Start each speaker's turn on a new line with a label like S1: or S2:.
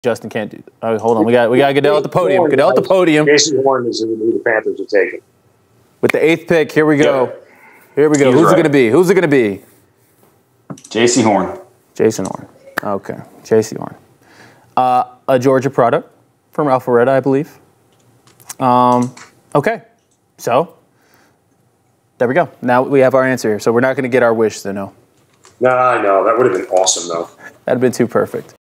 S1: Justin can't do that. Oh, hold on. We got Goodell at the podium. Goodell at the podium.
S2: Jaycee Horn is who the Panthers are taking.
S1: With the 8th pick, here we go.
S2: Yep.
S1: Here we go. Who's it going to be? Who's it going to be?
S3: Jaycee Horn.
S1: Jason Horn. Okay. Jaycee Horn. A Georgia product from Alpharetta, I believe. Okay. So, there we go. Now we have our answer here. So we're not going to get our wish, so no.
S2: No, that would have been awesome, though.
S1: That'd have been too perfect.